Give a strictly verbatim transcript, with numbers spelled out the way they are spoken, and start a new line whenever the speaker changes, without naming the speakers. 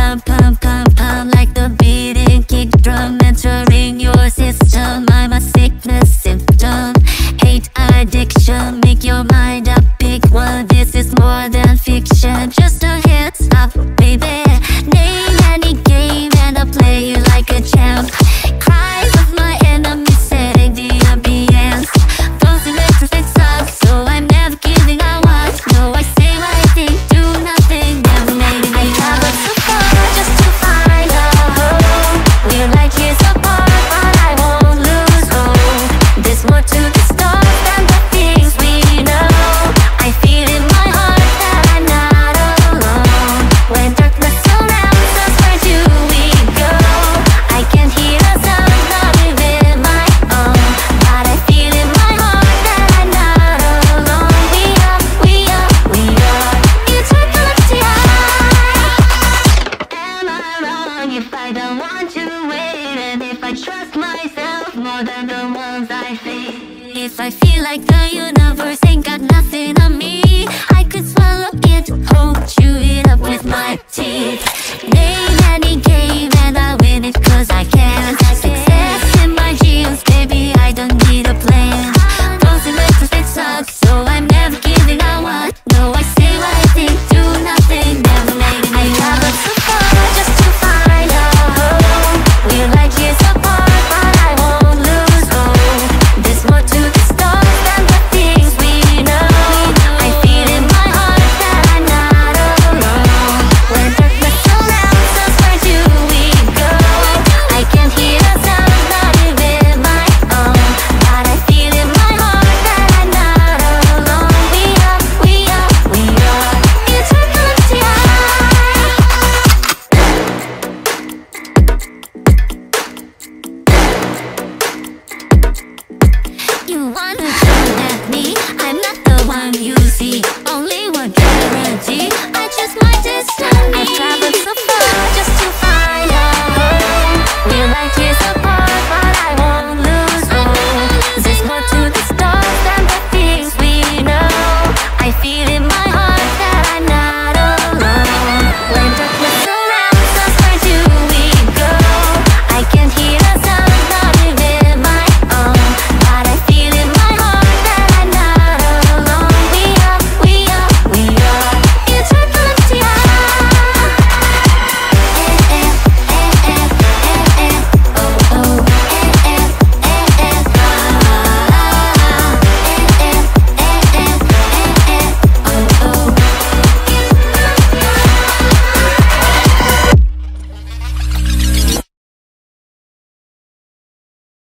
pump, pump, pump, pump like the beating kick drum entering your system. I'm a sickness symptom, hate addiction. Make your mind up, pick one. This is more than fiction. Just a heads up, baby. Name any game and I'll play you like a champ. Cries of my enemies setting the ambience. Those electric suck, so I'm never giving a what. No, I say what I think, do nothing, never made it. I traveled so far just to find a home. We're like years apart, but I won't lose hope. There's more to the story than the things we know. I feel in my heart that I'm not alone. When darkness surrounds us, where do we go? I can't hear a sound, not even my own. But I feel in my heart that I'm not alone. We are, we are, we are INTERGALACTIA. Am I wrong if I don't want to wait? And if I trust myself more than the ones I face? If I feel like the universe ain't got nothing on me, I could swallow it, hold, chew it up with my teeth. Name any game and I win it cause I can. Success in my genes, baby, I don't need a plan. Those electric suck, so I'm never giving a what. No, I say what I think, do nothing, never made it. I traveled so far just to find a home. We're like years apart, but I won't lose hope. There's more to the story than the things we know. I feel in my heart that I'm not alone. When darkness surrounds us, where do we go? I can't hear a sound, not even my own. But I feel in my heart that I'm not alone. We are, we are, we are INTERGALACTIA. You wanna come at me?